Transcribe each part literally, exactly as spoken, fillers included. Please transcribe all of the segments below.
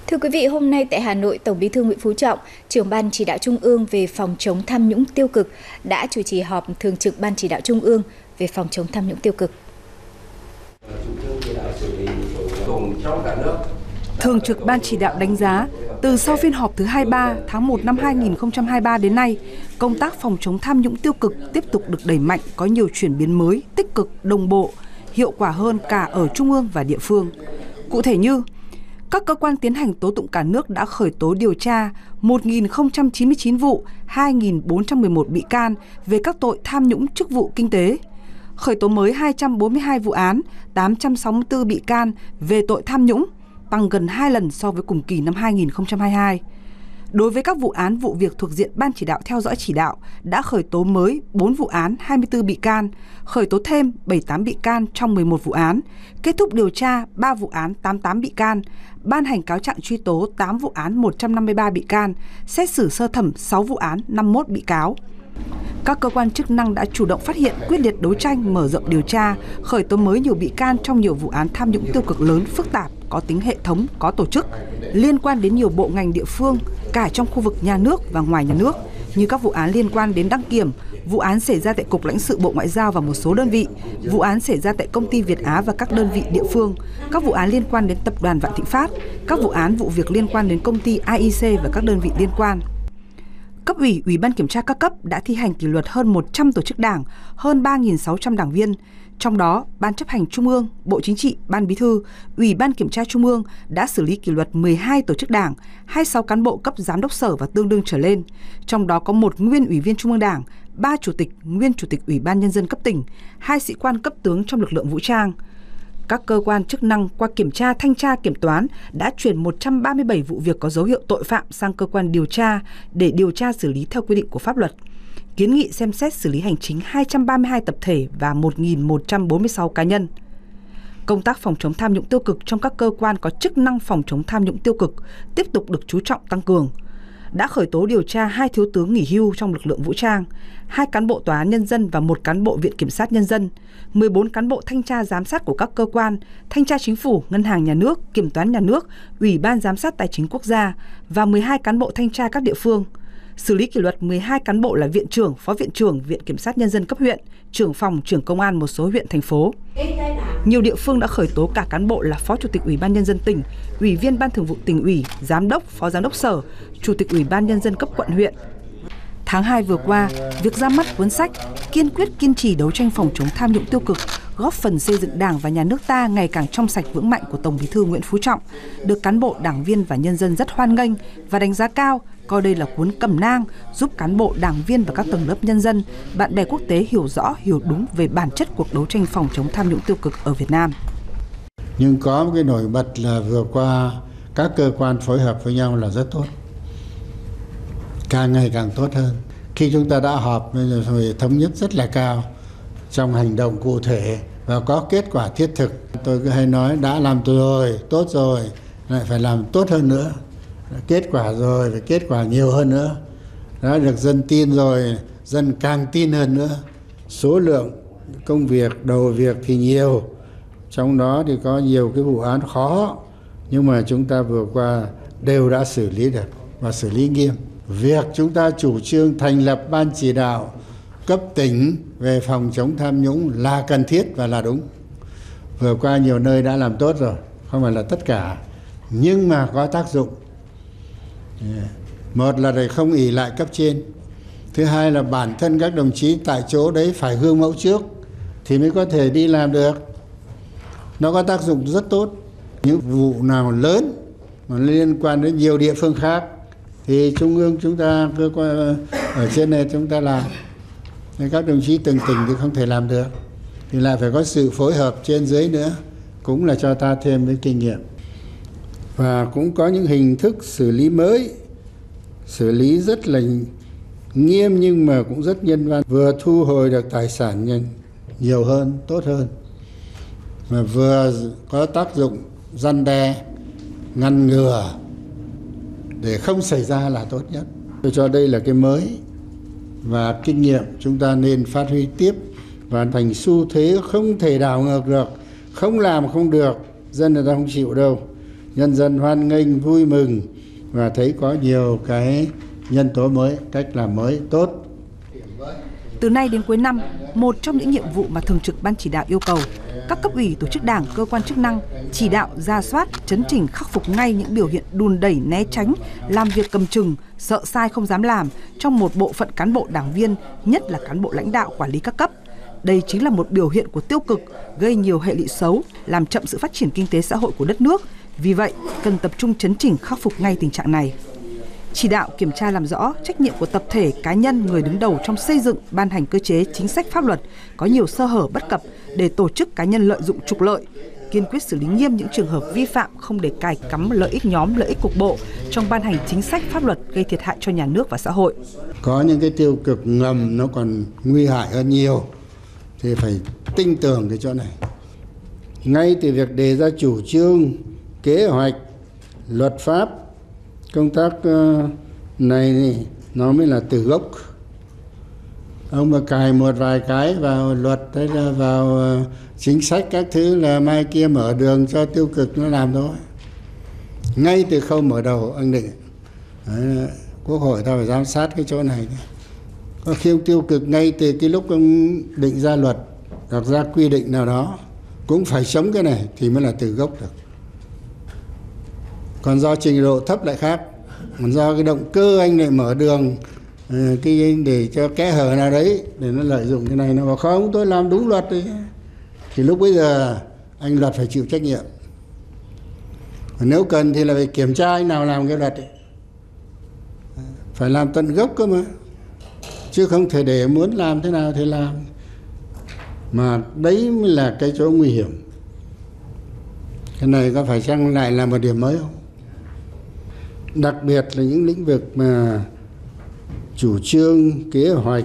Thưa quý vị, hôm nay tại Hà Nội, Tổng Bí thư Nguyễn Phú Trọng, trưởng Ban Chỉ đạo Trung ương về phòng chống tham nhũng tiêu cực đã chủ trì họp Thường trực Ban Chỉ đạo Trung ương về phòng chống tham nhũng tiêu cực. Thường trực Ban Chỉ đạo đánh giá, từ sau phiên họp thứ hai mươi ba tháng một năm hai nghìn không trăm hai mươi ba đến nay, công tác phòng chống tham nhũng tiêu cực tiếp tục được đẩy mạnh, có nhiều chuyển biến mới, tích cực, đồng bộ, hiệu quả hơn cả ở trung ương và địa phương. Cụ thể như, các cơ quan tiến hành tố tụng cả nước đã khởi tố điều tra một nghìn không trăm chín mươi chín vụ, hai nghìn bốn trăm mười một bị can về các tội tham nhũng chức vụ kinh tế, khởi tố mới hai trăm bốn mươi hai vụ án, tám trăm sáu mươi tư bị can về tội tham nhũng, tăng gần hai lần so với cùng kỳ năm hai nghìn không trăm hai mươi hai. Đối với các vụ án vụ việc thuộc diện Ban Chỉ đạo theo dõi chỉ đạo, đã khởi tố mới bốn vụ án, hai mươi tư bị can, khởi tố thêm bảy mươi tám bị can trong mười một vụ án, kết thúc điều tra ba vụ án, tám mươi tám bị can, ban hành cáo trạng truy tố tám vụ án, một trăm năm mươi ba bị can, xét xử sơ thẩm sáu vụ án, năm mươi mốt bị cáo. Các cơ quan chức năng đã chủ động phát hiện, quyết liệt đấu tranh, mở rộng điều tra, khởi tố mới nhiều bị can trong nhiều vụ án tham nhũng tiêu cực lớn, phức tạp, có tính hệ thống, có tổ chức, liên quan đến nhiều bộ ngành địa phương, cả trong khu vực nhà nước và ngoài nhà nước, như các vụ án liên quan đến đăng kiểm, vụ án xảy ra tại Cục Lãnh sự Bộ Ngoại giao và một số đơn vị, vụ án xảy ra tại Công ty Việt Á và các đơn vị địa phương, các vụ án liên quan đến Tập đoàn Vạn Thịnh Phát, các vụ án vụ việc liên quan đến Công ty a i xê và các đơn vị liên quan. Cấp ủy, Ủy ban Kiểm tra các cấp đã thi hành kỷ luật hơn một trăm tổ chức đảng, hơn ba nghìn sáu trăm đảng viên. Trong đó, Ban Chấp hành Trung ương, Bộ Chính trị, Ban Bí thư, Ủy ban Kiểm tra Trung ương đã xử lý kỷ luật mười hai tổ chức đảng, hai mươi sáu cán bộ cấp giám đốc sở và tương đương trở lên. Trong đó có một nguyên Ủy viên Trung ương Đảng, ba chủ tịch, nguyên Chủ tịch Ủy ban Nhân dân cấp tỉnh, hai sĩ quan cấp tướng trong lực lượng vũ trang. Các cơ quan chức năng qua kiểm tra, thanh tra, kiểm toán đã chuyển một trăm ba mươi bảy vụ việc có dấu hiệu tội phạm sang cơ quan điều tra để điều tra xử lý theo quy định của pháp luật. Kiến nghị xem xét xử lý hành chính hai trăm ba mươi hai tập thể và một nghìn một trăm bốn mươi sáu cá nhân. Công tác phòng chống tham nhũng tiêu cực trong các cơ quan có chức năng phòng chống tham nhũng tiêu cực tiếp tục được chú trọng tăng cường. Đã khởi tố điều tra hai thiếu tướng nghỉ hưu trong lực lượng vũ trang, hai cán bộ tòa án nhân dân và một cán bộ viện kiểm sát nhân dân, mười bốn cán bộ thanh tra giám sát của các cơ quan, thanh tra chính phủ, ngân hàng nhà nước, kiểm toán nhà nước, ủy ban giám sát tài chính quốc gia và mười hai cán bộ thanh tra các địa phương. Xử lý kỷ luật mười hai cán bộ là viện trưởng, phó viện trưởng, viện kiểm sát nhân dân cấp huyện, trưởng phòng, trưởng công an một số huyện, thành phố. Nhiều địa phương đã khởi tố cả cán bộ là phó chủ tịch Ủy ban Nhân dân tỉnh, ủy viên Ban Thường vụ Tỉnh ủy, giám đốc, phó giám đốc sở, chủ tịch Ủy ban Nhân dân cấp quận huyện. Tháng hai vừa qua, việc ra mắt cuốn sách Kiên quyết kiên trì đấu tranh phòng chống tham nhũng tiêu cực, góp phần xây dựng Đảng và Nhà nước ta ngày càng trong sạch vững mạnh của Tổng Bí thư Nguyễn Phú Trọng, được cán bộ, đảng viên và nhân dân rất hoan nghênh và đánh giá cao, coi đây là cuốn cẩm nang giúp cán bộ, đảng viên và các tầng lớp nhân dân, bạn bè quốc tế hiểu rõ, hiểu đúng về bản chất cuộc đấu tranh phòng chống tham nhũng tiêu cực ở Việt Nam. Nhưng có một cái nổi bật là vừa qua các cơ quan phối hợp với nhau là rất tốt, càng ngày càng tốt hơn. Khi chúng ta đã họp rồi thống nhất rất là cao trong hành động cụ thể và có kết quả thiết thực. Tôi cứ hay nói đã làm rồi, tốt rồi, lại phải làm tốt hơn nữa. Kết quả rồi, phải kết quả nhiều hơn nữa. Đã được dân tin rồi, dân càng tin hơn nữa. Số lượng công việc, đầu việc thì nhiều. Trong đó thì có nhiều cái vụ án khó, nhưng mà chúng ta vừa qua đều đã xử lý được và xử lý nghiêm. Việc chúng ta chủ trương thành lập Ban Chỉ đạo cấp tỉnh về phòng chống tham nhũng là cần thiết và là đúng. Vừa qua nhiều nơi đã làm tốt rồi, không phải là tất cả, nhưng mà có tác dụng. Một là để không ỷ lại cấp trên, thứ hai là bản thân các đồng chí tại chỗ đấy phải gương mẫu trước thì mới có thể đi làm được. Nó có tác dụng rất tốt. Những vụ nào lớn mà liên quan đến nhiều địa phương khác thì trung ương chúng ta, cơ quan ở trên này chúng ta làm. Nên các đồng chí từng tỉnh thì không thể làm được, thì lại phải có sự phối hợp trên dưới nữa, cũng là cho ta thêm cái kinh nghiệm. Và cũng có những hình thức xử lý mới, xử lý rất là nghiêm nhưng mà cũng rất nhân văn, vừa thu hồi được tài sản nhiều hơn, tốt hơn, mà vừa có tác dụng răn đe, ngăn ngừa để không xảy ra là tốt nhất. Tôi cho đây là cái mới và kinh nghiệm chúng ta nên phát huy tiếp và thành xu thế không thể đảo ngược được, không làm không được, dân người ta không chịu đâu. nhân dân hoan nghênh, vui mừng và thấy có nhiều cái nhân tố mới, cách làm mới tốt. Từ nay đến cuối năm, một trong những nhiệm vụ mà Thường trực Ban Chỉ đạo yêu cầu các cấp ủy, tổ chức đảng, cơ quan chức năng chỉ đạo rà soát, chấn chỉnh, khắc phục ngay những biểu hiện đùn đẩy, né tránh, làm việc cầm chừng, sợ sai không dám làm trong một bộ phận cán bộ đảng viên, nhất là cán bộ lãnh đạo quản lý các cấp. Đây chính là một biểu hiện của tiêu cực, gây nhiều hệ lụy xấu, làm chậm sự phát triển kinh tế xã hội của đất nước. Vì vậy, cần tập trung chấn chỉnh, khắc phục ngay tình trạng này. Chỉ đạo kiểm tra làm rõ trách nhiệm của tập thể, cá nhân, người đứng đầu trong xây dựng, ban hành cơ chế, chính sách pháp luật có nhiều sơ hở bất cập để tổ chức cá nhân lợi dụng trục lợi, kiên quyết xử lý nghiêm những trường hợp vi phạm, không để cài cắm lợi ích nhóm, lợi ích cục bộ trong ban hành chính sách pháp luật gây thiệt hại cho nhà nước và xã hội. Có những cái tiêu cực ngầm nó còn nguy hại hơn nhiều thì phải tinh tường cái chỗ này. Ngay từ việc đề ra chủ trương, kế hoạch, luật pháp, công tác này nó mới là từ gốc. Ông mà cài một vài cái vào luật hay là vào chính sách các thứ là mai kia mở đường cho tiêu cực nó làm thôi. Ngay từ khâu mở đầu anh định đấy, Quốc hội ta phải giám sát cái chỗ này. Có khi ông tiêu cực ngay từ cái lúc ông định ra luật, đặt ra quy định nào đó cũng phải chống cái này thì mới là từ gốc được. Còn do trình độ thấp lại khác, còn do cái động cơ anh lại mở đường cái để cho kẽ hở nào đấy để nó lợi dụng cái này, nó bảo không, tôi làm đúng luật đấy, thì lúc bây giờ anh luật phải chịu trách nhiệm. Nếu cần thì là phải kiểm tra anh nào làm cái luật ấy. Phải làm tận gốc cơ mà, chứ không thể để muốn làm thế nào thì làm. Mà đấy mới là cái chỗ nguy hiểm. Cái này có phải chăng lại là một điểm mới không? Đặc biệt là những lĩnh vực mà chủ trương, kế hoạch,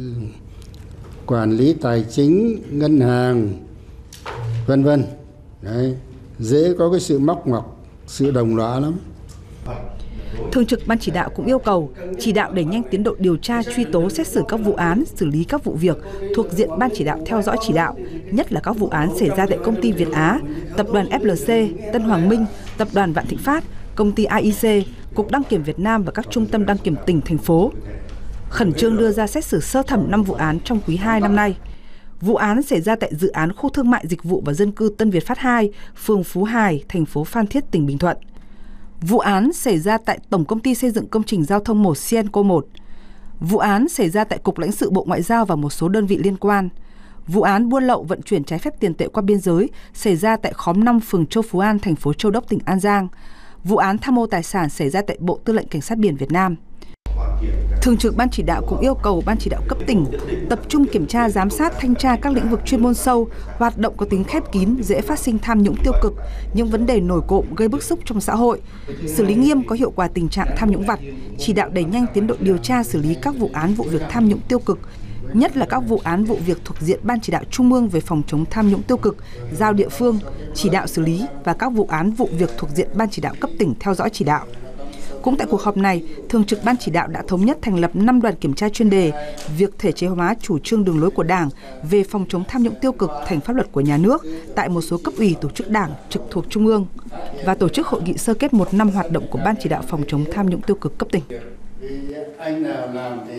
quản lý tài chính, ngân hàng, vân vân. Đấy, dễ có cái sự móc ngoặc, sự đồng lõa lắm. Thường trực Ban Chỉ đạo cũng yêu cầu chỉ đạo đẩy nhanh tiến độ điều tra, truy tố, xét xử các vụ án, xử lý các vụ việc thuộc diện Ban Chỉ đạo theo dõi chỉ đạo, nhất là các vụ án xảy ra tại công ty Việt Á, tập đoàn ép lờ xê, Tân Hoàng Minh, tập đoàn Vạn Thịnh Phát, công ty a i xê, Cục Đăng kiểm Việt Nam và các trung tâm đăng kiểm tỉnh, thành phố. Khẩn trương đưa ra xét xử sơ thẩm năm vụ án trong quý hai năm nay. Vụ án xảy ra tại dự án khu thương mại, dịch vụ và dân cư Tân Việt Phát hai, phường Phú Hải, thành phố Phan Thiết, tỉnh Bình Thuận. Vụ án xảy ra tại Tổng Công ty Xây dựng Công trình Giao thông một Sienco một. Vụ án xảy ra tại Cục Lãnh sự Bộ Ngoại giao và một số đơn vị liên quan. Vụ án buôn lậu vận chuyển trái phép tiền tệ qua biên giới xảy ra tại khóm năm, phường Châu Phú An, thành phố Châu Đốc, tỉnh An Giang. Vụ án tham mô tài sản xảy ra tại Bộ Tư lệnh Cảnh sát biển Việt Nam. Thường trực Ban Chỉ đạo cũng yêu cầu Ban Chỉ đạo cấp tỉnh tập trung kiểm tra, giám sát, thanh tra các lĩnh vực chuyên môn sâu, hoạt động có tính khép kín, dễ phát sinh tham nhũng tiêu cực, những vấn đề nổi cộm gây bức xúc trong xã hội, xử lý nghiêm có hiệu quả tình trạng tham nhũng vặt, chỉ đạo đẩy nhanh tiến độ điều tra, xử lý các vụ án vụ việc tham nhũng tiêu cực, nhất là các vụ án vụ việc thuộc diện Ban Chỉ đạo Trung ương về phòng chống tham nhũng tiêu cực, giao địa phương chỉ đạo xử lý, và các vụ án vụ việc thuộc diện Ban Chỉ đạo cấp tỉnh theo dõi chỉ đạo. Cũng tại cuộc họp này, Thường trực Ban Chỉ đạo đã thống nhất thành lập năm đoàn kiểm tra chuyên đề, việc thể chế hóa chủ trương đường lối của Đảng về phòng chống tham nhũng tiêu cực thành pháp luật của nhà nước tại một số cấp ủy, tổ chức Đảng trực thuộc Trung ương, và tổ chức hội nghị sơ kết một năm hoạt động của Ban Chỉ đạo phòng chống tham nhũng tiêu cực cấp tỉnh.